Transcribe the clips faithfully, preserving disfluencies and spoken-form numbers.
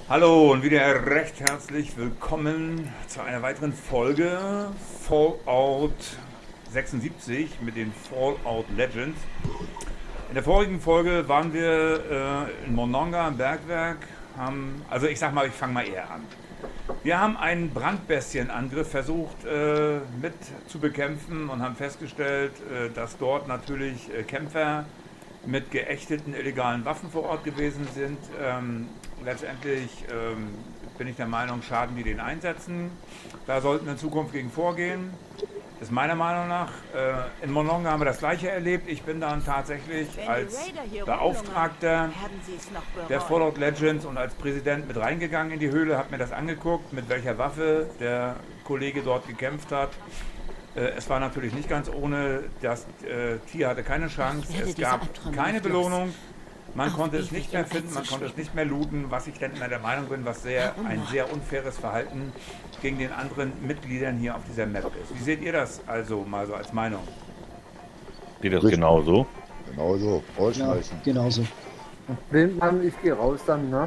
Hallo und wieder recht herzlich willkommen zu einer weiteren Folge Fallout sechsundsiebzig mit den Fallout Legends. In der vorigen Folge waren wir äh, in Monongah im Bergwerk, haben, also ich sag mal, ich fange mal eher an. Wir haben einen Brandbestienangriff versucht äh, mit zu bekämpfen und haben festgestellt, äh, dass dort natürlich äh, Kämpfer mit geächteten illegalen Waffen vor Ort gewesen sind. Ähm, letztendlich ähm, bin ich der Meinung, schaden die den Einsätzen. Da sollten wir in Zukunft gegen vorgehen. Das ist meiner Meinung nach. Äh, in Monongah haben wir das Gleiche erlebt. Ich bin dann tatsächlich als Beauftragter der Fallout Legends und als Präsident mit reingegangen in die Höhle, habe mir das angeguckt, mit welcher Waffe der Kollege dort gekämpft hat. Es war natürlich nicht ganz ohne, das äh, Tier hatte keine Chance, es gab keine Belohnung, man Ach, konnte es nicht mehr finden, man konnte es nicht mehr looten, was ich denn immer der Meinung bin, was sehr, ein sehr unfaires Verhalten gegen den anderen Mitgliedern hier auf dieser Map ist. Wie seht ihr das also mal so als Meinung? Seht ihr das genauso? Genauso, ausschmeißen. Ja, genauso. Blindmann, ich gehe raus dann, ne?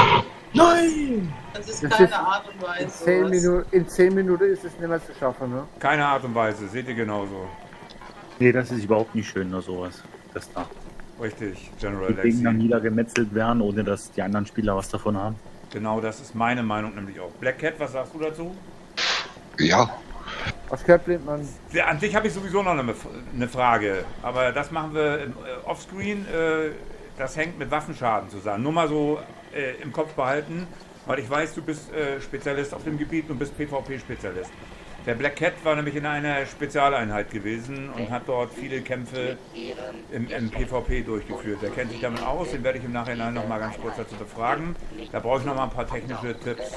Nein! Das ist Das keine ist Art und Weise. In zehn, sowas. Minuten, in zehn Minuten ist es nicht mehr zu schaffen, ne? Keine Art und Weise, seht ihr genauso. Nee, das ist überhaupt nicht schön, oder sowas. Das da. Richtig, General Die Dinge dann Lexi. niedergemetzelt werden, ohne dass die anderen Spieler was davon haben. Genau, das ist meine Meinung nämlich auch. Black Cat, was sagst du dazu? Ja, Was gehört Blindmann? Ja, an sich habe ich sowieso noch eine, eine Frage, aber das machen wir im, äh, offscreen. Äh, das hängt mit Waffenschaden zusammen. Nur mal so äh, im Kopf behalten, weil ich weiß, du bist äh, Spezialist auf dem Gebiet und bist PvP-Spezialist. Der Black Cat war nämlich in einer Spezialeinheit gewesen und hat dort viele Kämpfe im, im PvP durchgeführt. Der kennt sich damit aus, den werde ich im Nachhinein noch mal ganz kurz dazu befragen. Da brauche ich noch mal ein paar technische Tipps.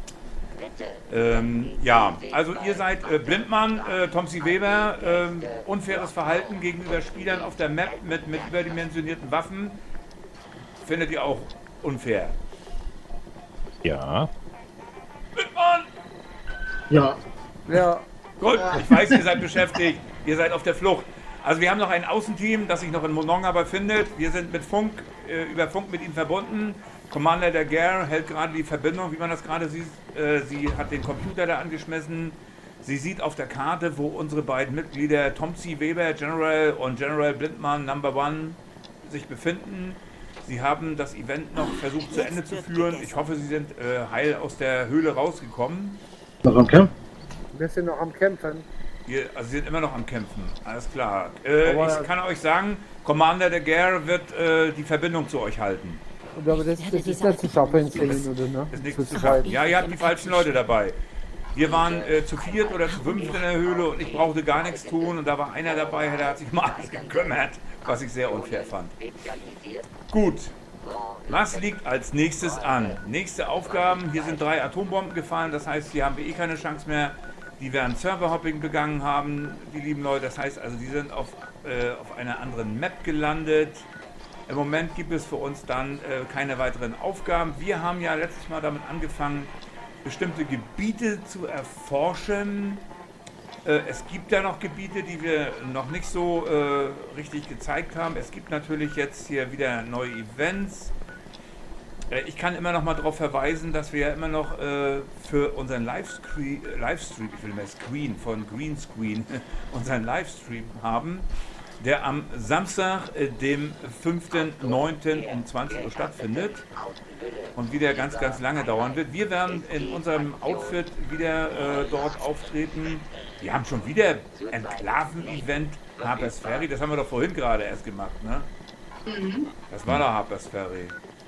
Ähm, ja, also ihr seid äh, Blindmann, äh, Tomsi Weber, äh, unfaires Verhalten gegenüber Spielern auf der Map mit, mit überdimensionierten Waffen. Findet ihr auch unfair? Ja. Blindmann! Ja. Ja, Gut, ich weiß, ihr seid beschäftigt, ihr seid auf der Flucht. Also wir haben noch ein Außenteam, das sich noch in Monongah befindet. Wir sind mit Funk, äh, über Funk mit ihnen verbunden. Commander der Gare hält gerade die Verbindung, wie man das gerade sieht. Äh, sie hat den Computer da angeschmissen. Sie sieht auf der Karte, wo unsere beiden Mitglieder Tomsi Weber, General und General Blindmann Number One sich befinden. Sie haben das Event noch versucht zu Ende zu führen. Ich hoffe, Sie sind äh, heil aus der Höhle rausgekommen. Noch am Camp? wir sind noch am Kämpfen. Ihr, also Sie sind immer noch am Kämpfen, alles klar. Äh, Aber- ich kann euch sagen, Commander der Gare wird äh, die Verbindung zu euch halten. Und aber das, das ist nicht zu schaffen in zehn Minuten, ne? Ist nichts Zu zu zweit. schaffen. Ja, ihr habt die falschen Leute dabei. Wir waren äh, zu viert oder zu fünft in der Höhle und ich brauchte gar nichts tun und da war einer dabei, der hat sich mal alles gekümmert, was ich sehr unfair fand. Gut, was liegt als nächstes an? Nächste Aufgaben, hier sind drei Atombomben gefallen, das heißt, hier haben wir eh keine Chance mehr. Die werden Serverhopping begangen haben, die lieben Leute, das heißt also, die sind auf, äh, auf einer anderen Map gelandet. Im Moment gibt es für uns dann äh, keine weiteren Aufgaben. Wir haben ja letztes Mal damit angefangen, bestimmte Gebiete zu erforschen. Äh, es gibt ja noch Gebiete, die wir noch nicht so äh, richtig gezeigt haben. Es gibt natürlich jetzt hier wieder neue Events. Äh, ich kann immer noch mal darauf verweisen, dass wir ja immer noch äh, für unseren Livestream, Livestream, ich will mehr Screen von Greenscreen, unseren Livestream haben, der am Samstag, äh, dem fünften neunten um zwanzig Uhr stattfindet und wieder ganz, ganz lange dauern wird. Wir werden in unserem Outfit wieder äh, dort auftreten. Wir haben schon wieder Enklaven-Event Harper's Ferry. Das haben wir doch vorhin gerade erst gemacht, ne? Mhm. Das war doch Harper's Ferry.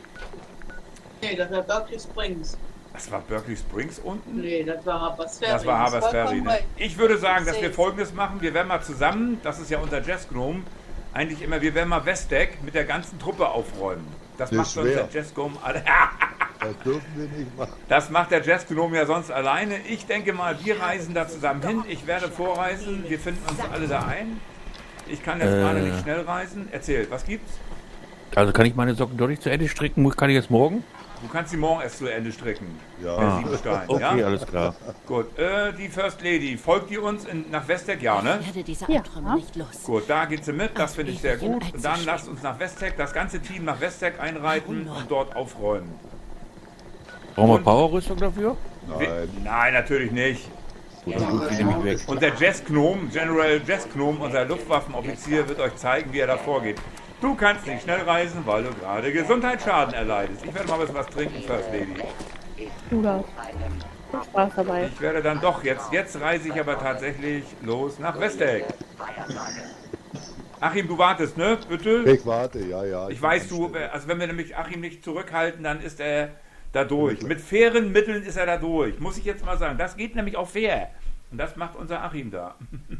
Nee, das war Berkeley Springs. Das war Berkeley Springs unten? Nee, das war Harper's Ferry. Das war Harper's Ferry. vollkommen Ne? recht. Ich würde sagen, dass wir Safe. Folgendes machen. Wir werden mal zusammen, das ist ja unser Jazz Gnome, eigentlich immer, wir werden mal Westdeck mit der ganzen Truppe aufräumen. Das, Das macht ist sonst schwer. der Jazz Gnome alle. das dürfen wir nicht machen. Das macht der Jazz Gnome ja sonst alleine. Ich denke mal, wir reisen da zusammen hin. Ich werde vorreisen. Wir finden uns alle da ein. Ich kann jetzt Äh. gerade nicht schnell reisen. Erzähl, was gibt's? Also kann ich meine Socken doch nicht zu Ende stricken? Muss- Kann ich jetzt morgen? Du kannst sie morgen erst zu Ende stricken. Ja. Herr Ah. Siebenstein, Okay, ja? alles klar. Gut. Äh, die First Lady, folgt die uns in, nach Westdeck? Ja, ne? Ich werde diese Ja. Albträume nicht los. Gut, da geht sie mit, das finde ich sehr Ewig im gut. Eid Und zu dann schweben. lasst uns nach Westdeck, das ganze Team nach Westdeck einreiten Warum nur? und dort aufräumen. Brauchen wir Powerrüstung dafür? Nein. Nein, natürlich nicht. Gut, dann gut, die nehme ich weg. Und der Jazz Gnome, General Jazz Gnome, unser Luftwaffenoffizier, wird euch zeigen, wie er da vorgeht. Du kannst nicht schnell reisen, weil du gerade Gesundheitsschaden erleidest. Ich werde mal ein bisschen was trinken, First Lady. Du das. Spaß dabei. Ich werde dann doch jetzt, jetzt reise ich aber tatsächlich los nach Westeck. Achim, du wartest, ne? Bitte? Ich warte, ja, ja. Ich weiß, du, also wenn wir nämlich Achim nicht zurückhalten, dann ist er da durch. Mit fairen Mitteln ist er da durch. Muss ich jetzt mal sagen. Das geht nämlich auch fair. Und das macht unser Achim da.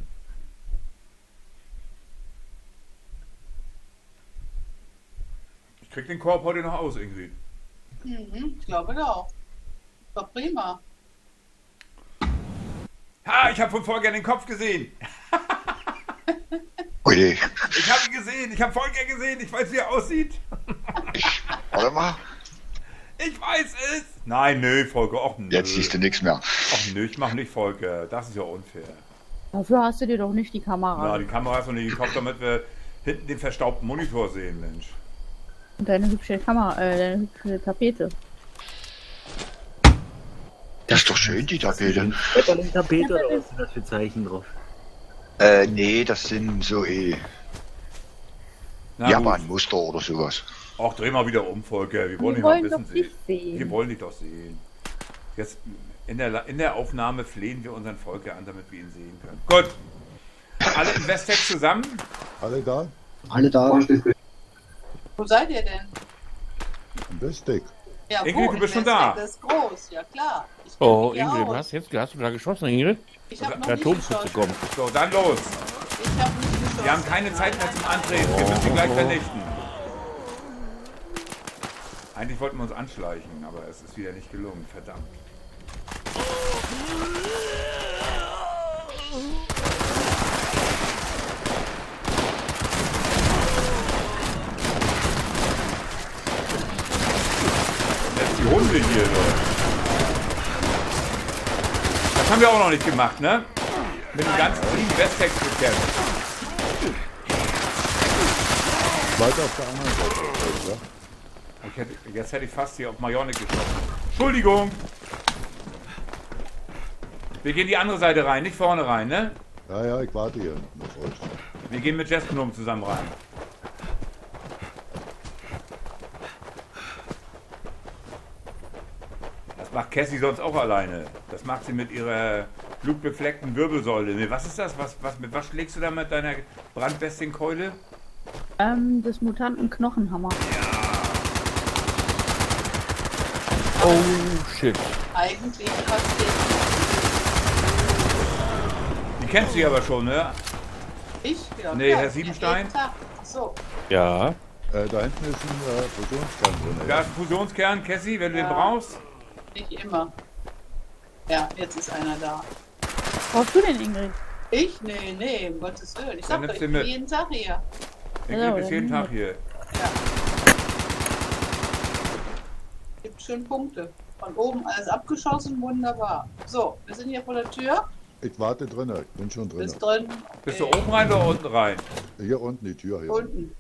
Ich krieg den Korb heute noch aus, Ingrid. Mhm, ich glaube auch. War prima. Ha, ich habe von Volker den Kopf gesehen. Oje. Ich habe ihn gesehen. Ich habe Volker gesehen. Ich weiß, wie er aussieht. Warte mal. Ich weiß es. Nein, nö, Volker. Och, nö. Jetzt siehst du nichts mehr. Och, nö, ich mach nicht Volker. Das ist ja unfair. Dafür hast du dir doch nicht die Kamera. Na, die Kamera ist noch nicht gekauft, damit wir hinten den verstaubten Monitor sehen, Mensch. Und deine hübsche Kamera, äh, deine hübsche Tapete. Das ist doch schön, die Tapete. Tapete oder was sind das für Zeichen drauf? Äh, nee, das sind so eh Na gut. Japan-Muster oder sowas. Auch dreh mal wieder um, Volker. Wir wollen Wir dich mal ein wollen bisschen doch sehen. dich sehen. Wir wollen dich doch sehen. Jetzt in der, in der Aufnahme flehen wir unseren Volker an, damit wir ihn sehen können. Gut. Alle im Westeck zusammen? Alle da? Alle da. Wo seid ihr denn? Im Westeck. Ja, Ingrid, wo? du bist In schon da. Westeck, das ist groß, ja klar. Ich kenn Oh, mich ja Ingrid, aus. hast, jetzt, hast du da geschossen, Ingrid? Ich habe noch Der nicht Atomschütze geschossen. kommt. So, dann los. Ich habe nicht geschossen. Wir haben keine Zeit mehr zum Antreten. Wir müssen sie gleich vernichten. Eigentlich wollten wir uns anschleichen, aber es ist wieder nicht gelungen. Verdammt. Jetzt die Hunde hier, Leute. Das haben wir auch noch nicht gemacht, ne? Mit dem ganzen Team Westeck bekämpft. Weiter auf der anderen Seite. Ja? Ich hätte, jetzt hätte ich fast hier auf Marionik geschossen. Entschuldigung! Wir gehen die andere Seite rein, nicht vorne rein, ne? Ja, ja, ich warte hier auf euch. Wir gehen mit Jazz Gnome zusammen rein. Das macht Cassie sonst auch alleine. Das macht sie mit ihrer blutbefleckten Wirbelsäule. Nee, was ist das? Was, was, mit was schlägst du da mit deiner Brandbestienkeule? Ähm, des Mutanten Knochenhammer. Oh, shit. Eigentlich fast den. Die kennst du ja aber schon, ne? Ich? Ja, Nee, klar. Herr Siebenstein? Jeden Tag. Ach so. Ja. Äh, da hinten ist ein äh, Fusionskern drin. Da ist ein Fusionskern, Cassie, wenn du Ja. den brauchst. Nicht immer. Ja, jetzt ist einer da. Brauchst du den, Ingrid? Ich? Nee, nee, um Gottes Willen. Ich Dann sag doch, nimmst ich du bin mit. jeden Tag hier. Der geht bis jeden Tag hier. Gibt schon Punkte. Von oben alles abgeschossen, wunderbar. So, wir sind hier vor der Tür. Ich warte drinnen, ich bin schon drin. Bist drin. Bist du Okay. oben rein oder unten rein? Hier unten die Tür. Hier. Unten.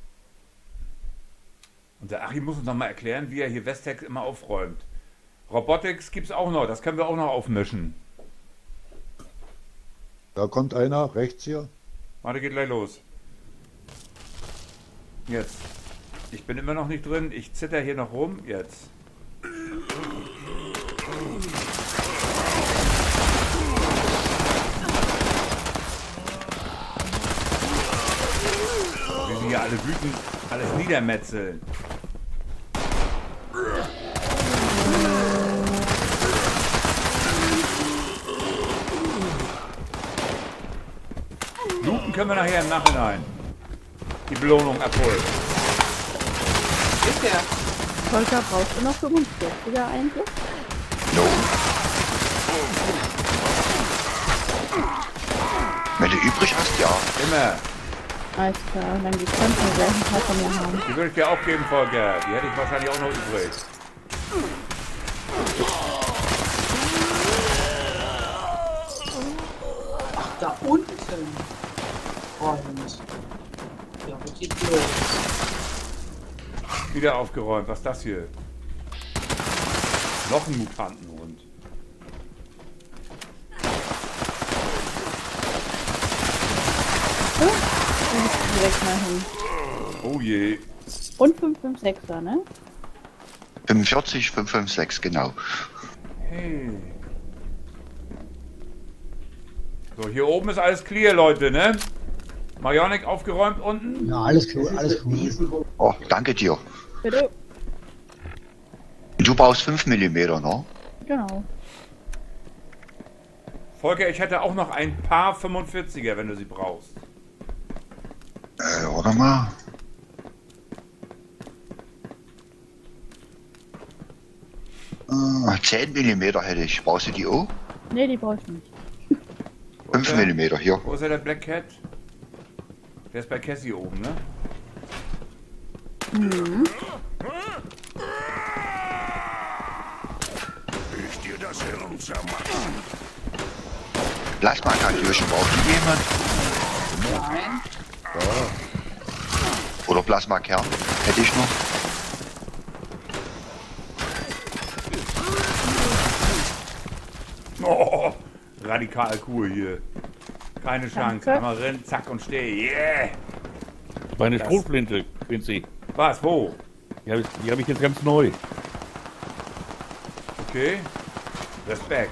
Und der Achim muss uns noch mal erklären, wie er hier Westeck immer aufräumt. Robotics gibt es auch noch, das können wir auch noch aufmischen. Da kommt einer, rechts hier. Warte, geht gleich los. Jetzt. Ich bin immer noch nicht drin, ich zitter hier noch rum. Jetzt. Wir sind hier alle wütend, alles niedermetzeln. Looten können wir nachher im Nachhinein. Die Belohnung abholen. Ist der? Volker, brauchst du noch fünfundvierziger eigentlich? No. Wenn du übrig hast, ja. Immer. Alles klar, dann die kannst du gleich ein paar von mir haben. Die würde ich dir auch geben, Volker. Die hätte ich wahrscheinlich auch noch übrig. Ach, da unten. Und. Ja, wo die Tür ist. Wieder aufgeräumt. Was ist das hier? Noch ein Mutantenhund. Direkt mal hin. Oh je. Und fünf fünf sechser, ne? fünfundvierzig, fünf fünf sechs, genau. Hey. So, hier oben ist alles clear, Leute, ne? Marionik aufgeräumt unten? Ja, alles cool, alles cool. Oh, danke dir. Bitte. Du brauchst fünf Millimeter, ne? Genau. Volker, ich hätte auch noch ein paar fünfundvierziger, wenn du sie brauchst. Äh, warte mal. Äh, zehn Millimeter hätte ich. Brauchst du die auch? Ne, die brauche ich nicht. fünf Millimeter hier. Wo ist ja der Black Cat? Der ist bei Cassie oben, ne? Mhm. Plasma-Kantürchen braucht die jemand? Nein. Oder Plasma-Kern? Hätte ich noch. Oh, radikal cool hier. Keine Chance. Danke. Einmal rennen, zack und steh. Yeah! Meine Das- Schrotflinte, Quincy. Was? Wo? Die habe ich, die hab ich jetzt ganz neu. Okay. Respekt.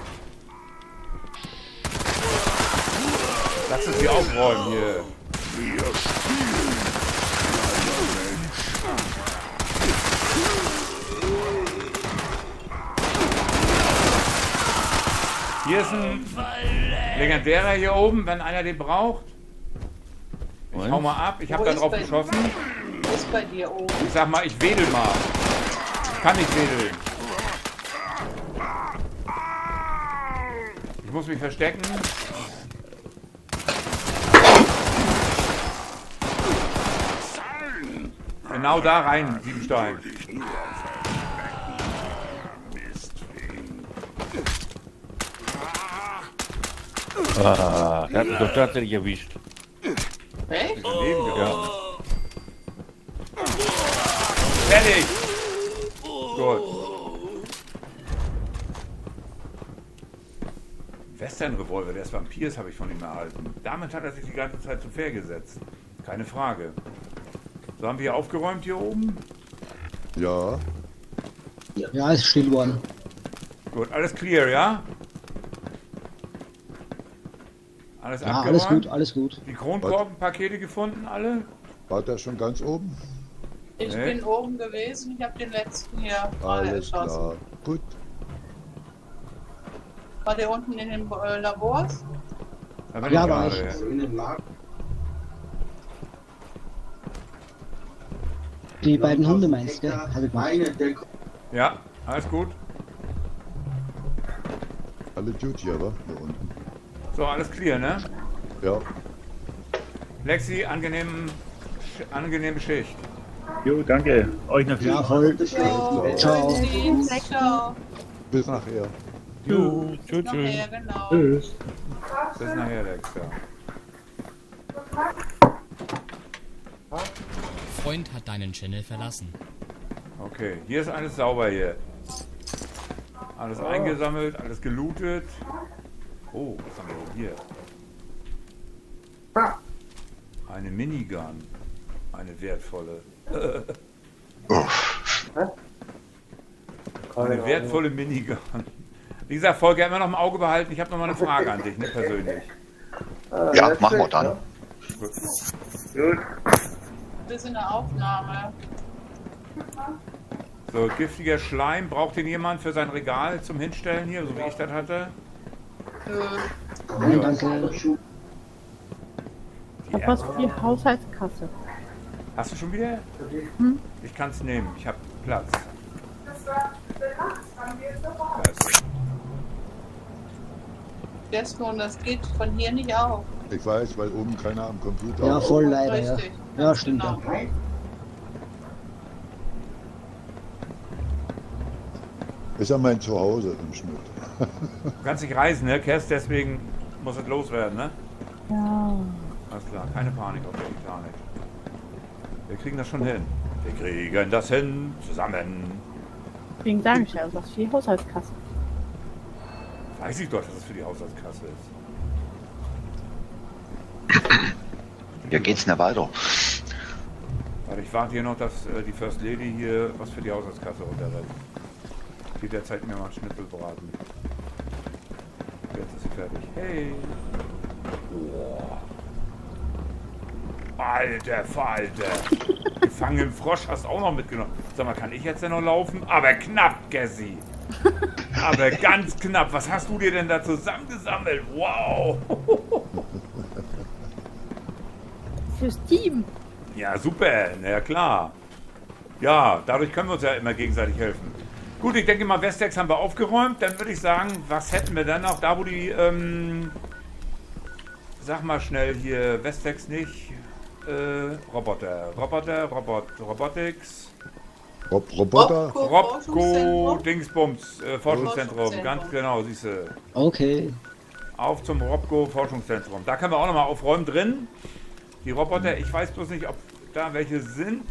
Lass uns hier aufräumen hier. Hier ist ein legendärer hier oben, wenn einer den braucht. Ich hau mal ab, ich habe Wo da ist drauf bei- geschossen. Was ist bei dir oben? Ich sag mal, ich wedel mal. Ich kann nicht wedeln. Ich muss mich verstecken. Genau da rein, Siebenstein. Ah, der hat mich doch tatsächlich erwischt. Echt? Leben gehabt. Fertig! Gut. Western-Revolver, der ist Vampirs, habe ich von ihm erhalten. Damit hat er sich die ganze Zeit zu Fair gesetzt. Keine Frage. So, haben wir hier aufgeräumt hier oben? Ja. Ja, ist still worden. Gut, alles clear, ja? Alles Ja, abgeräumt? alles gut, alles gut. Die Kronkorkenpakete gefunden, alle? War der schon ganz oben? Ich Nee. bin oben gewesen, ich habe den letzten hier gerade Alles erschossen. klar. Gut. War der unten in den äh, Labors? Da bin Ja, ich war gerade. Die beiden Hunde meinst du, gell? Hab ich gemacht. Ja, alles gut. Alle Duty, aber hier unten. So, alles clear, ne? Ja. Lexi, angenehm, sch- angenehme Schicht. Jo, danke. Euch natürlich. Ja, voll. Jo, Ciao. Dienst, ciao. Bis nachher. Jo, tschüss, tschüss. Nachher, genau. Tschüss. Bis nachher, Lex, ja. Freund hat deinen Channel verlassen. Okay, hier ist alles sauber hier. Alles eingesammelt, alles gelootet. Oh, was haben wir denn hier? Eine Minigun. Eine wertvolle. Eine wertvolle Minigun. Wie gesagt, Volker, immer noch im Auge behalten. Ich habe noch mal eine Frage an dich, ne, persönlich. Ja, machen wir dann. Gut. Wir sind in der Aufnahme. So, giftiger Schleim. Braucht den jemand für sein Regal zum Hinstellen hier, so wie ich das hatte? Äh, Nein, danke. Ich hab was für die Haushaltskasse. Hast du schon wieder? Hm? Ich kann es nehmen. Ich habe Platz. Da ist das nun, das geht von hier nicht auf. Ich weiß, weil oben keiner am Computer Ja, ist. voll leider, ja. Richtig. Ja, stimmt. Genau. Ja. Ist ja mein Zuhause im Schnitt. Du kannst nicht reisen, ne, Kess? Deswegen muss es loswerden, ne? Ja. Alles klar, keine Panik auf der Titanic. Wir kriegen das schon hin. Wir kriegen das hin, zusammen. Deswegen sage ich ja, das ist für die Haushaltskasse. Weiß ich doch, dass es für die Haushaltskasse ist. Ja, geht's denn weiter? Warte, ich warte hier noch, dass äh, die First Lady hier was für die Haushaltskasse runterrennt. Die derzeit mir mal einen Schnitzel braten. Jetzt ist sie fertig. Hey! Oh. Alter Falter! Gefangenen Frosch hast du auch noch mitgenommen. Sag mal, kann ich jetzt denn noch laufen? Aber knapp, Gessi! Aber ganz knapp. Was hast du dir denn da zusammengesammelt? Wow! Fürs Team. Ja, super. Na ja, klar. Ja, dadurch können wir uns ja immer gegenseitig helfen. Gut, ich denke mal, Westex haben wir aufgeräumt. Dann würde ich sagen, was hätten wir dann noch? Da, wo die, ähm... Sag mal schnell hier, Westex nicht. Äh, Roboter. Roboter, Robot, Robotics. Rob Roboter? Robco, Dingsbums, äh, Forschungszentrum. Ganz genau, siehst du. Okay. Auf zum Robco Forschungszentrum. Da können wir auch nochmal aufräumen drin. Die Roboter, ich weiß bloß nicht, ob da welche sind.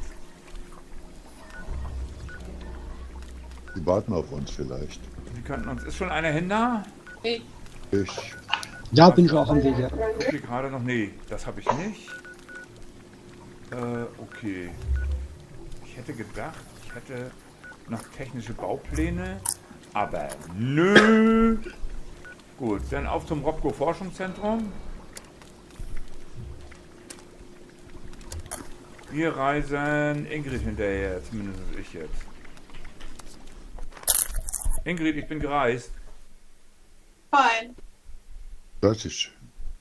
Die warten auf uns vielleicht. Die könnten uns. Ist schon einer hin da? Ich. Ich. Ja, bin ich auch am Weg, ja. Okay, gerade noch. Nee, das habe ich nicht. Äh, okay. Ich hätte gedacht, ich hätte noch technische Baupläne. Aber nö. Gut, dann auf zum Robco Forschungszentrum. Wir reisen Ingrid hinterher, zumindest ich jetzt. Ingrid, ich bin gereist. Fein. Fertig.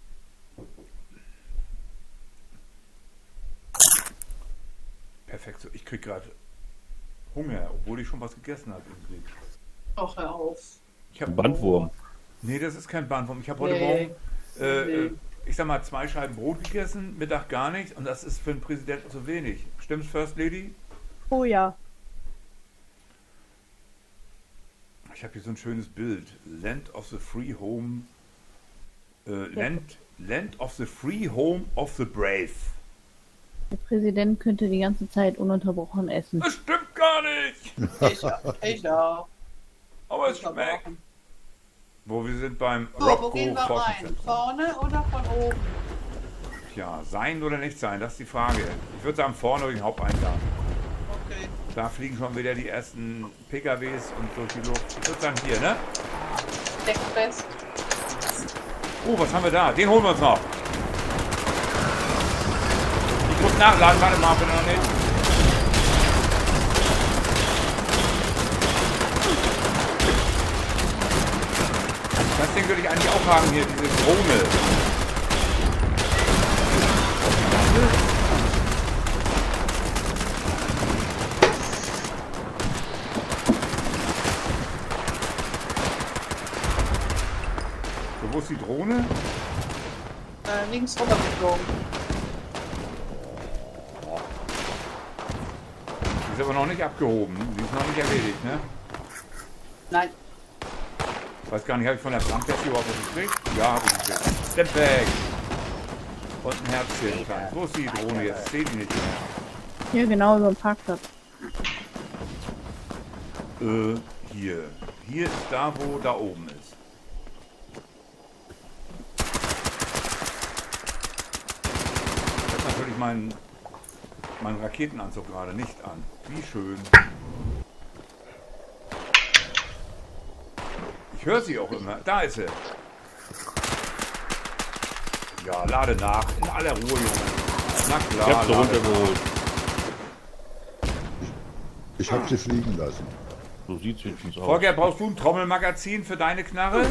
Perfekt, so. Ich krieg gerade Hunger, obwohl ich schon was gegessen habe, Ingrid. Ach, hör auf. Ich hab Bandwurm. Nee, das ist kein Bandwurm. Ich habe heute Nee. Morgen, äh, Nee. äh, ich sag mal, zwei Scheiben Brot gegessen, Mittag gar nichts. Und das ist für einen Präsidenten zu wenig. Stimmt's, First Lady? Oh ja. Ich habe hier so ein schönes Bild. Land of the Free Home. Äh, Land, Land of the Free Home of the Brave. Der Präsident könnte die ganze Zeit ununterbrochen essen. Das stimmt gar nicht! Ich, ich auch. Aber es schmeckt. Wo wir sind beim So, wo Robco gehen wir rein? Forschungszentrum. Vorne oder von oben? Tja, sein oder nicht sein, das ist die Frage. Ich würde sagen, vorne durch den Haupteingang. Okay. Da fliegen schon wieder die ersten P K Ws und durch die Luft. Ich würde sagen, hier, ne? Deck fest. Oh, was haben wir da? Den holen wir uns noch. Ich muss nachladen, warte mal, bitte noch nicht. Das Ding würde ich eigentlich auch haben hier, diese Drohne. So, wo ist die Drohne? Äh, links rüber geflogen. Die ist aber noch nicht abgehoben. Die ist noch nicht erledigt, ne? Nein. Ich weiß gar nicht, habe ich von der Brandtest überhaupt was gekriegt? Ja, habe ich gekriegt. Step back! Und ein Herzchen. Klein. Wo ist die Drohne jetzt? Ich sehe die nicht mehr. Hier genau über dem Parkplatz. Äh, hier. Hier ist da, wo da oben ist. Ich habe natürlich meinen meinen Raketenanzug gerade nicht an. Wie schön. Ich höre sie auch immer. Da ist sie. Ja, lade nach. In aller Ruhe, Junge. Na klar, Ich hab sie lade runtergeholt. Ich habe sie fliegen lassen. So sieht's wenigstens nach. aus. Volker, brauchst du ein Trommelmagazin für deine Knarre?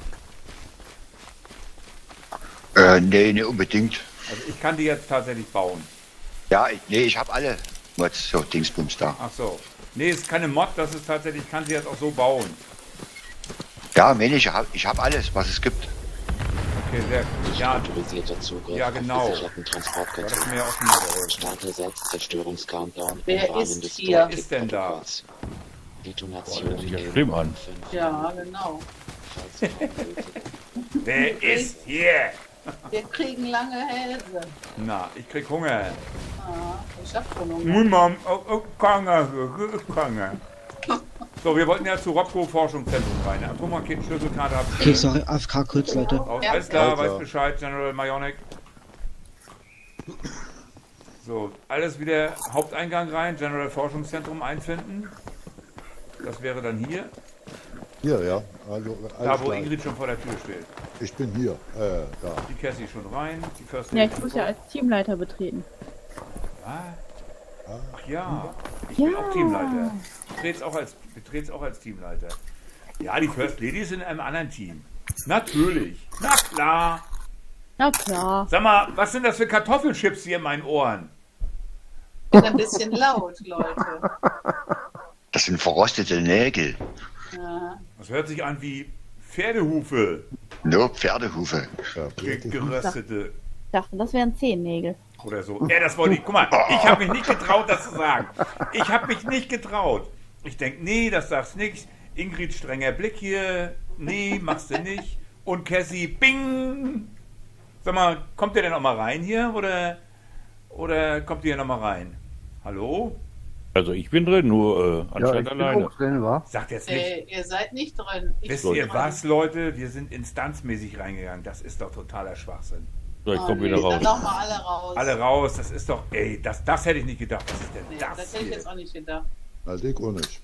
Äh, nee, nicht unbedingt. Also ich kann die jetzt tatsächlich bauen. Ja, ich, nee, ich habe alle Mods, so Dingsbums da. Ach so. Nee, ist keine Mod, das ist tatsächlich, ich kann sie jetzt auch so bauen. Ja, meine ich, hab, ich habe alles, was es gibt. Okay, sehr gut. Ja, Autorisierter Zugriff ja genau. auf gesicherten Das ist Transportkontrolle. mir auch schon mal geholfen. Starte Selbstzerstörungscountdown Wer im Rahmen ist des hier? Stargate Wer ist denn da? Protokolls. Detonation Das sieht ja in schlimm an. fünf Ja, genau. falls vermutet. Wer ist hier? Wir kriegen lange Hälse. Na, ich krieg Hunger. Ah, ich hab schon Hunger. Mun Mom, oh, oh, Kanger, Kanger. So, wir wollten ja zu Robco Forschungszentrum rein. Ne? Atomraketenschlüsselkarte habe ich. Okay, sorry, A F K kurz, Leute. Oh, Ja. alles klar, Alter. weiß Bescheid, General Myonic. So, alles wieder Haupteingang rein, General Forschungszentrum einfinden. Das wäre dann hier, Hier, ja. Also, da alles wo klar. Ingrid schon vor der Tür steht. Ich bin hier. Äh, da. Die Cassie schon rein, die First Ja, Lady ich muss schon ja als Teamleiter betreten. vor- Ach ja, ich bin Ja. auch Teamleiter. Ich trete auch als, ich trete auch als Teamleiter. Ja, die First Lady ist in einem anderen Team. Natürlich. Na klar. Na klar. Sag mal, was sind das für Kartoffelchips hier in meinen Ohren? Ist ein bisschen laut, Leute. Das sind verrostete Nägel. Ja. Das hört sich an wie Pferdehufe. Nur Pferdehufe. Ja, Ge geröstete Ich dachte, das wären Zehennägel. oder so. Ja, das wollte ich. Guck mal, ich habe mich nicht getraut, das zu sagen. Ich habe mich nicht getraut. Ich denke, nee, das sagst nicht. Ingrid, strenger Blick hier. Nee, machst du nicht. Und Cassie, bing. Sag mal, kommt ihr denn noch mal rein hier? Oder, oder kommt ihr noch mal rein? Hallo? Also ich bin drin, nur äh, Ja, ich anscheinend bin alleine. auch drin, wa? Sagt jetzt nicht. Äh, ihr seid nicht drin. Ich Wisst bin ihr drin. was, Leute? Wir sind instanzmäßig reingegangen. Das ist doch totaler Schwachsinn. So, ich Oh, komme nee, wieder Dann raus. nochmal alle raus. Alle raus, das ist doch, ey, das, das hätte ich nicht gedacht. Was ist denn Nee, das, das hätte ich hier? jetzt auch nicht gedacht. Also ich auch nicht.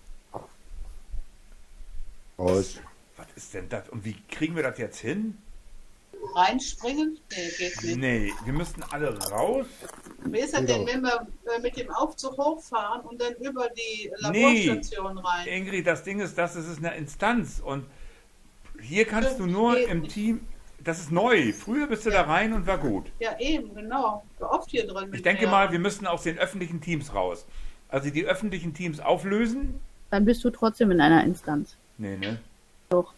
Raus. Was ist denn das? Und wie kriegen wir das jetzt hin? Reinspringen? Nee, geht nicht. Nee, wir müssten alle raus. Wie ist das denn, wenn wir äh, mit dem Aufzug hochfahren und dann über die Nee. Laborstation rein? Ingrid, das Ding ist, das ist eine Instanz. Und hier kannst du nur Geht im nicht. Team, das ist neu. Früher bist du da rein und war gut. Ja, eben, genau. So oft hier drin. mit Ich denke mir. mal, wir müssen aus den öffentlichen Teams raus. Also die öffentlichen Teams auflösen. Dann bist du trotzdem in einer Instanz. Nee, ne? Doch.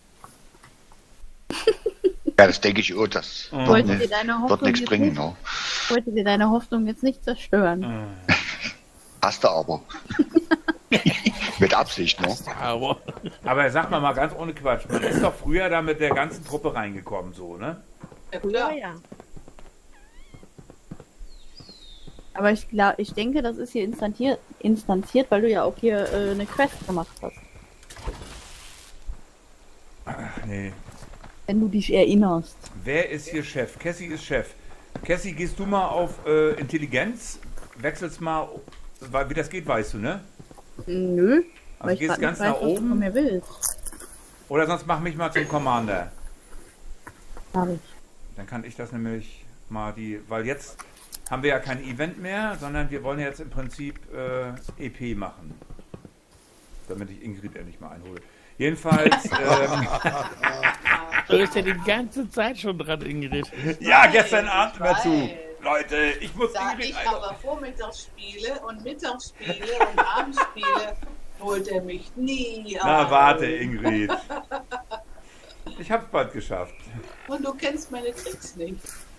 Ja, das denke ich auch. Das Mhm. wird Wollte dir nicht, deine wird Hoffnung nichts jetzt bringen. nicht, Ne? wollte dir deine Hoffnung jetzt nicht zerstören. Hast du aber. Mit Absicht, ne? Aber Aber sag mal mal ganz ohne Quatsch. Man ist doch früher da mit der ganzen Truppe reingekommen, so, ne? Ja, klar. ja. Aber ich, glaub, ich denke, das ist hier instantiert, instanziert, weil du ja auch hier äh, eine Quest gemacht hast. Ach, nee. Wenn du dich erinnerst. Wer ist hier Chef? Cassie ist Chef. Cassie, gehst du mal auf äh, Intelligenz? Wechselst mal, weil, wie das geht, weißt du, ne? Nö. Also weil ich gehst grad ganz nicht weiß, nach was du von oben mir willst. oder sonst mach mich mal zum Commander. Hab ich. Dann kann ich das nämlich mal die, weil jetzt haben wir ja kein Event mehr, sondern wir wollen jetzt im Prinzip äh, E P machen. Damit ich Ingrid endlich mal einhole. Jedenfalls, ähm, du bist ja die ganze Zeit schon dran, Ingrid. ja, gestern Abend ich mehr zu. weiß. Leute, ich muss Da Ingrid ich einholen. aber Vormittagsspiele und Mittagsspiele und Abendspiele, holt er mich nie Na, ein. warte, Ingrid. Ich hab's bald geschafft. Und du kennst meine Tricks nicht.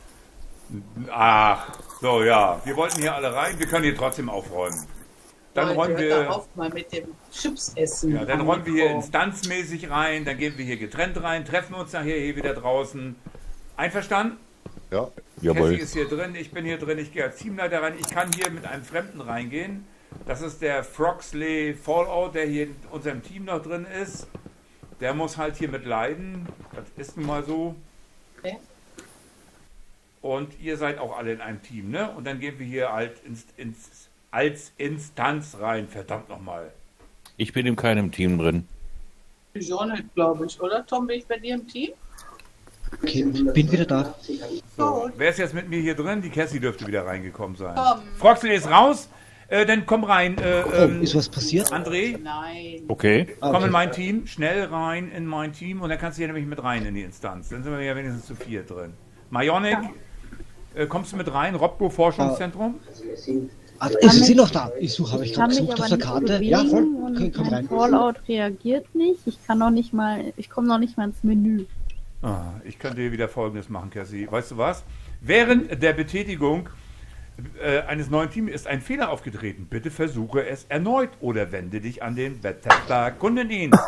Ach, so, ja. Wir wollten hier alle rein. Wir können hier trotzdem aufräumen. Dann Leute, räumen hört wir, doch auf mal mit dem Chips essen. ja, dann am räumen wir hier Mikro. instanzmäßig rein. Dann gehen wir hier getrennt rein. Treffen uns nachher hier wieder draußen. Einverstanden? Ja. Jawohl. Cassie ist hier drin. Ich bin hier drin. Ich gehe als Teamleiter rein. Ich kann hier mit einem Fremden reingehen. Das ist der Froxley Fallout, der hier in unserem Team noch drin ist. Der muss halt hier mit leiden. Das ist nun mal so. Okay. Und ihr seid auch alle in einem Team, ne? Und dann gehen wir hier halt ins, ins, als Instanz rein. Verdammt nochmal. Ich bin in keinem Team drin. Schon nicht, glaube ich, oder? Tom, bin ich bei dir im Team? Okay, bin wieder da. So. Wer ist jetzt mit mir hier drin? Die Cassie dürfte wieder reingekommen sein. Komm. Froxley ist raus. Äh, dann komm rein. Äh, Oh, ähm, ist was passiert? André, Nein. Okay. Ah, komm in okay. mein Team. Schnell rein in mein Team. Und dann kannst du hier nämlich mit rein in die Instanz. Dann sind wir ja wenigstens zu vier drin. Myonic, äh, kommst du mit rein? Robco Forschungszentrum? Ah, ist sie noch da? Ich suche, habe ich Ich gerade kann mich gesucht aber auf der nicht Karte. bewegen Ja, voll. und Okay, komm mein rein. Fallout reagiert nicht. Ich kann noch nicht mal, ich komme noch nicht mal ins Menü. Ah, ich könnte dir wieder Folgendes machen, Cassie. Weißt du was? Während der Betätigung äh, eines neuen Teams ist ein Fehler aufgetreten. Bitte versuche es erneut oder wende dich an den Bethesda Kundendienst.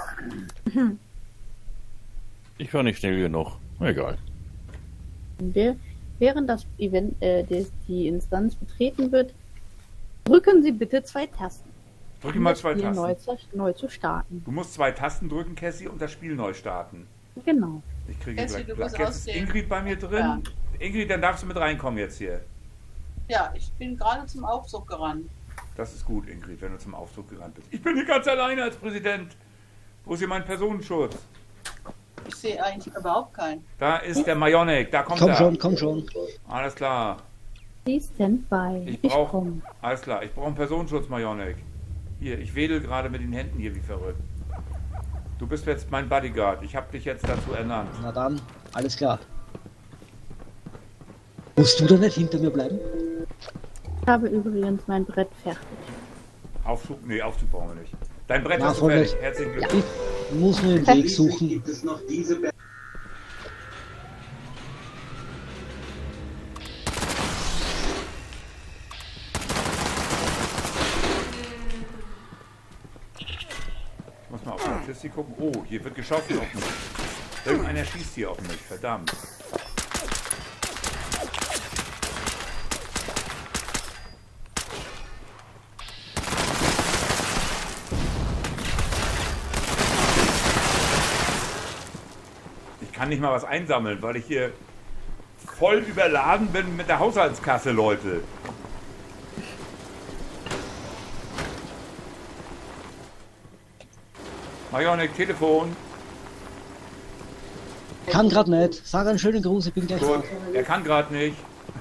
Ich war nicht schnell genug. Egal. Wir, während das Event, äh, des, die Instanz betreten wird, drücken Sie bitte zwei Tasten. Drück mal zwei Spiel neu Tasten. zu, neu zu starten. Du musst zwei Tasten drücken, Cassie, und das Spiel neu starten. Genau. Ich kriege Cassie, du gleich. musst Jetzt ist ausgehen. Ingrid bei mir drin. Ja. Ingrid, dann darfst du mit reinkommen jetzt hier. Ja, ich bin gerade zum Aufzug gerannt. Das ist gut, Ingrid, wenn du zum Aufzug gerannt bist. Ich bin hier ganz alleine als Präsident. Wo ist hier mein Personenschutz? Ich sehe eigentlich überhaupt keinen. Da ist der Majonek, da kommt Komm er. schon, komm schon. Alles klar. Please stand by. Ich Ich brauche. komme. Alles klar, ich brauche einen Personenschutz, Majonek. Hier, ich wedel gerade mit den Händen hier wie verrückt. Du bist jetzt mein Bodyguard. Ich habe dich jetzt dazu ernannt. Na dann, alles klar. Musst du da nicht hinter mir bleiben? Ich habe übrigens mein Brett fertig. Aufzug? Nee, Aufzug brauchen wir nicht. Dein Brett Na, hast du voll fertig. nicht. Herzlichen Glückwunsch. Ich muss nur den Weg suchen. Ich muss mal auf die Statistik gucken. Oh, hier wird geschossen auf mich. Irgendeiner schießt hier auf mich, verdammt. Ich kann nicht mal was einsammeln, weil ich hier voll überladen bin mit der Haushaltskasse, Leute. Majonek, Telefon. Kann grad nicht. Sag einen schönen Gruß, ich bin gleich Gut, da. er kann gerade nicht.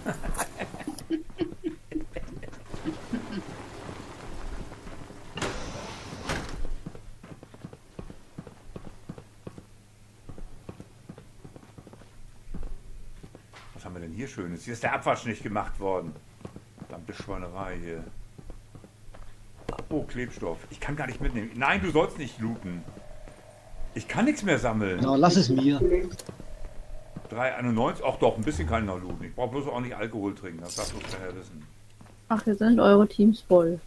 Was haben wir denn hier Schönes? Hier ist der Abwasch nicht gemacht worden. Verdammte Schweinerei hier. Oh, Klebstoff. Ich kann gar nicht mitnehmen. Nein, du sollst nicht looten. Ich kann nichts mehr sammeln. Na, lass es mir. drei einundneunzig? Ach doch, ein bisschen kann ich noch looten. Ich brauche bloß auch nicht Alkohol trinken. Das darf bloß keiner wissen. Ach, hier sind eure Teams voll.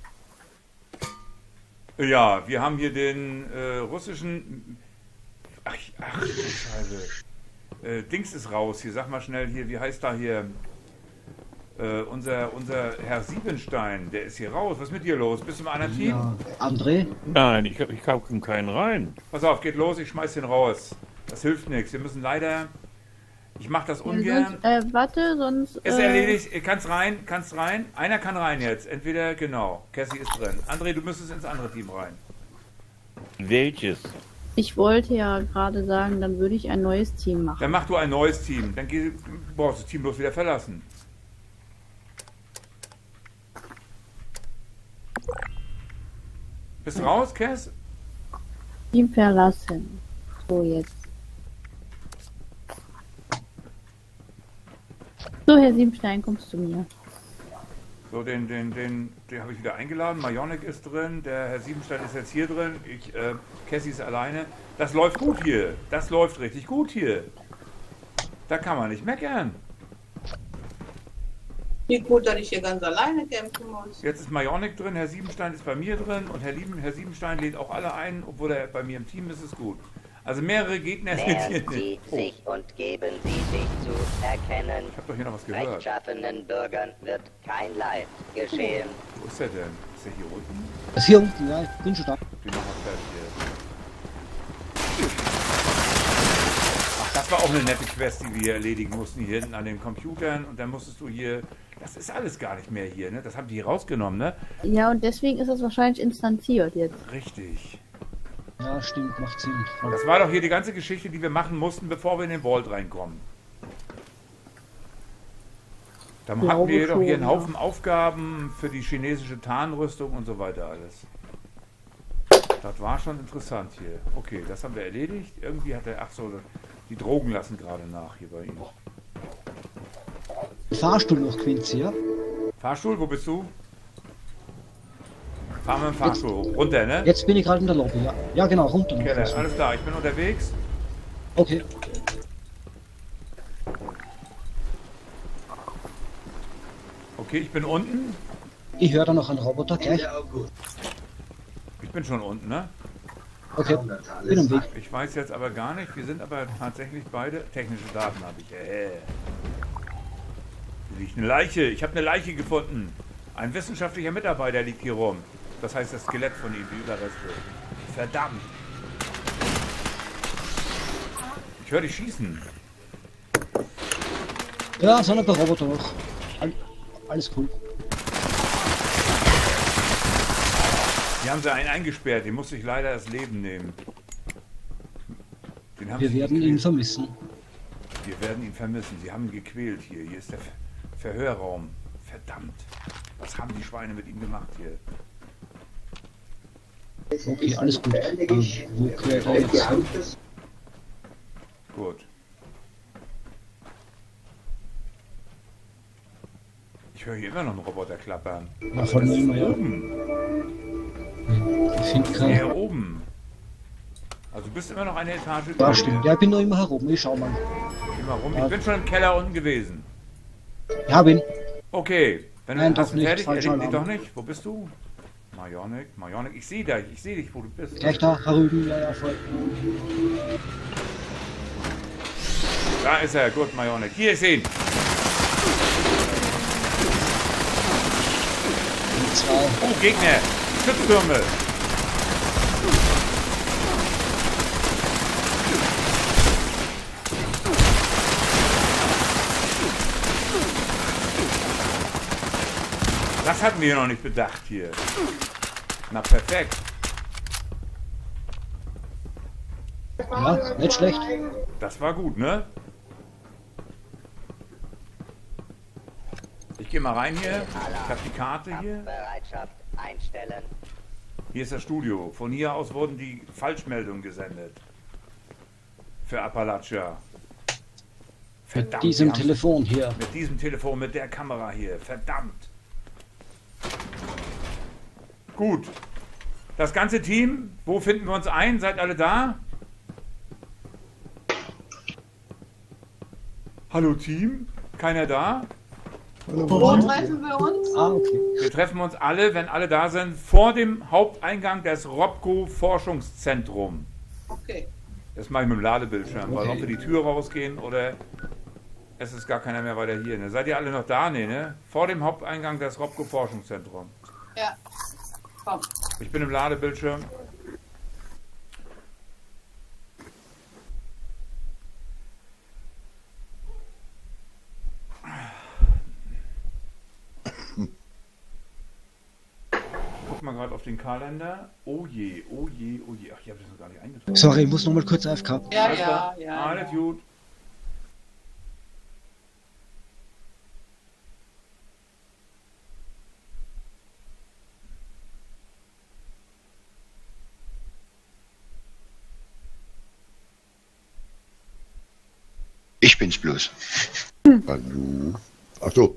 Ja, wir haben hier den äh, russischen... Ach, ach, Scheiße. Äh, Dings ist raus hier. Sag mal schnell hier, wie heißt da hier... Äh, unser, unser Herr Siebenstein, der ist hier raus. Was ist mit dir los? Bist du im anderen Team? Ja, André? Nein, ich, ich habe keinen rein. Pass auf, geht los, ich schmeiß den raus. Das hilft nichts. Wir müssen leider... Ich mach das ungern. Sonst, äh, warte, sonst... Ist äh, erledigt. Kannst rein, kannst rein. Einer kann rein jetzt. Entweder, genau. Cassie ist drin. André, du müsstest ins andere Team rein. Welches? Ich wollte ja gerade sagen, dann würde ich ein neues Team machen. Dann mach du ein neues Team. Dann geh, brauchst du das Team bloß wieder verlassen. Bist du raus, Cass? Team verlassen. So, jetzt. So, Herr Siebenstein, kommst zu mir. So, den, den, den, den habe ich wieder eingeladen. Majonek ist drin. Der Herr Siebenstein ist jetzt hier drin. Ich, äh, Cassie ist alleine. Das läuft gut hier. Das läuft richtig gut hier. Da kann man nicht meckern. Nicht gut, dass ich hier ganz alleine kämpfen muss. Jetzt ist Majonek drin, Herr Siebenstein ist bei mir drin und Herr, Lieben, Herr Siebenstein lädt auch alle ein, obwohl er bei mir im Team ist, ist gut. Also mehrere Gegner sind hier Nähern Sie nicht. Oh, sich und geben Sie sich zu erkennen. ich habe doch hier noch was gehört. Rechtschaffenen Bürgern wird kein Leid geschehen. Wo ist er denn? Ist er hier unten? Das ist hier unten, ja, ich bin schon da. Den machen wir fertig hier. Ach, das war auch eine nette Quest, die wir hier erledigen mussten, hier hinten an den Computern. Und dann musstest du hier... Das ist alles gar nicht mehr hier, ne? Das haben die hier rausgenommen, ne? Ja, und deswegen ist es wahrscheinlich instanziert jetzt. Richtig. Ja, stimmt, macht Sinn. Das war doch hier die ganze Geschichte, die wir machen mussten, bevor wir in den Vault reinkommen. Da hatten Glaube wir jedoch schon, hier einen ja. Haufen Aufgaben für die chinesische Tarnrüstung und so weiter alles. Das war schon interessant hier. Okay, das haben wir erledigt. Irgendwie hat er... Ach so, die Drogen lassen gerade nach hier bei ihm. Fahrstuhl noch, Quincy, ja? Fahrstuhl, wo bist du? Fahren wir im Fahrstuhl hoch. Runter, ne? Jetzt bin ich gerade in der Lobby, ja. Ja, genau, runter. noch. Keller, alles klar, ich bin unterwegs. Okay. Okay, ich bin unten. Ich höre da noch einen Roboter gleich. Ich bin schon unten, ne? Okay, bin am Weg. Ich weiß jetzt aber gar nicht. Wir sind aber tatsächlich beide... Technische Daten habe ich. Äh. Hier liegt eine Leiche. Ich habe eine Leiche gefunden. Ein wissenschaftlicher Mitarbeiter liegt hier rum. Das heißt das Skelett von ihm, die Überreste. Verdammt. Ich höre dich schießen. Ja, sind ein paar Roboter noch. All, alles cool. Hier haben sie einen eingesperrt, den musste ich leider das Leben nehmen. Den haben Wir sie werden gequält. ihn vermissen. Wir werden ihn vermissen. Sie haben ihn gequält hier. Hier ist der Ver Verhörraum. Verdammt. Was haben die Schweine mit ihm gemacht hier? Okay, alles gut. Ähm, wo gehört er jetzt hin? Gut. Ich höre hier immer noch einen Roboter klappern. Ja, von das ist mir, ja. oben. Ich finde keinen. Hier oben. Also du bist immer noch eine Etage Ja, über stimmt. mir. Ja, ich bin noch immer herum. Ich schau mal. Geh mal rum. Ich bin schon im Keller unten gewesen. Ja, bin. Okay. Wenn Nein, du doch hast nicht. fertig, Falscher erledigt dich Alarm. doch nicht. Wo bist du? Marionik, Marionik. Ich sehe dich. Ich sehe dich, wo du bist. Gleich da, herüben. Ja, ja, voll. Da ist er. Gut, Marionik. Hier, ich sehe ihn. Zwei. Oh, Gegner. Schutztürme. Das hatten wir noch nicht bedacht hier. Na, perfekt. Ja, nicht schlecht. Das war gut, ne? Ich gehe mal rein hier. Ich habe die Karte hier. Bereitschaft einstellen. Hier ist das Studio. Von hier aus wurden die Falschmeldungen gesendet. Für Appalachia. Mit diesem wir haben's- Telefon hier. Mit diesem Telefon, mit der Kamera hier. Verdammt. Gut. Das ganze Team, wo finden wir uns ein? Seid alle da? Hallo Team? Keiner da? Wo treffen wir uns? Ah, okay. Wir treffen uns alle, wenn alle da sind, vor dem Haupteingang des Robco Forschungszentrum. Okay. Das mache ich mit dem Ladebildschirm, weil Okay. ob wir die Tür rausgehen oder es ist gar keiner mehr weiter hier. Ne? Seid ihr alle noch da? Nee, ne? Vor dem Haupteingang des Robco Forschungszentrum. Ja. Komm. Ich bin im Ladebildschirm. Guck mal gerade auf den Kalender. Oh je, oh je, oh je. Ach, ich habe das noch gar nicht eingetragen. Sorry, ich muss noch mal kurz A F K. Ja, Alles ja, klar. ja. Alles gut. Ich bin's bloß. Hallo. Ach so.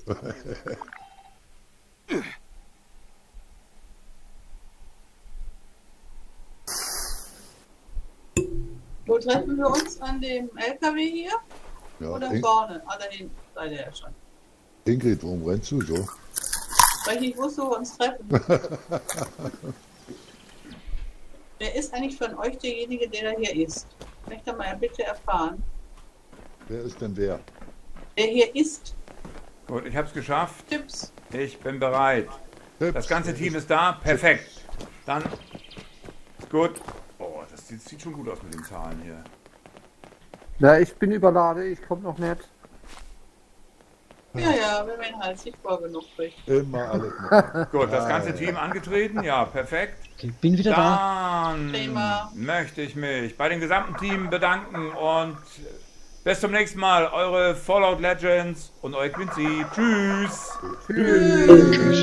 Wo treffen wir uns? An dem L K W hier? Ja, Oder In vorne? Ah, da hinten seid ihr ja schon. Ingrid, warum rennst du so? Weil ich nicht wusste, wo wir uns treffen. Wer ist eigentlich von euch derjenige, der da hier ist? Möchte mal bitte erfahren. Wer ist denn wer? Der hier ist. Gut, ich habe es geschafft. Tipps. Ich bin bereit. Tipps. Das ganze Team ist da. Perfekt. Dann ist gut. Oh, das sieht, sieht schon gut aus mit den Zahlen hier. Ja, ich bin überladen, ich komme noch nicht. Ja, ja, wenn man halt sichtbar genug kriegt. Immer alles machen. Gut, das Ah, ganze ja. Team angetreten. Ja, perfekt. Okay, bin wieder da. Dann Prima. möchte ich mich bei dem gesamten Team bedanken und bis zum nächsten Mal. Eure Fallout Legends und euer Quincy. Tschüss. Tschüss. Tschüss.